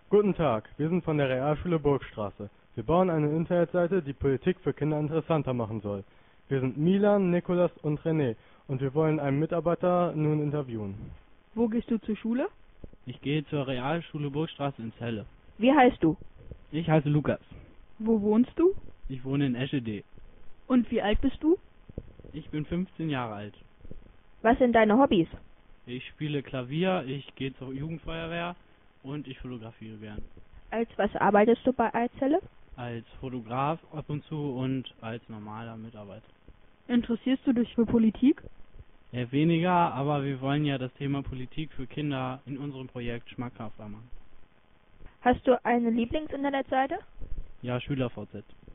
Guten Tag, wir sind von der Realschule Burgstraße. Wir bauen eine Internetseite, die Politik für Kinder interessanter machen soll. Wir sind Milan, Nikolas und René und wir wollen einen Mitarbeiter nun interviewen. Wo gehst du zur Schule? Ich gehe zur Realschule Burgstraße in Celle. Wie heißt du? Ich heiße Lukas. Wo wohnst du? Ich wohne in Eschede. Und wie alt bist du? Ich bin 15 Jahre alt. Was sind deine Hobbys? Ich spiele Klavier, ich gehe zur Jugendfeuerwehr und ich fotografiere gern. Als was arbeitest du bei Eizelle? Als Fotograf ab und zu und als normaler Mitarbeiter. Interessierst du dich für Politik? Eher weniger, aber wir wollen ja das Thema Politik für Kinder in unserem Projekt schmackhafter machen. Hast du eine Lieblings-Internetseite? Ja, SchülerVZ.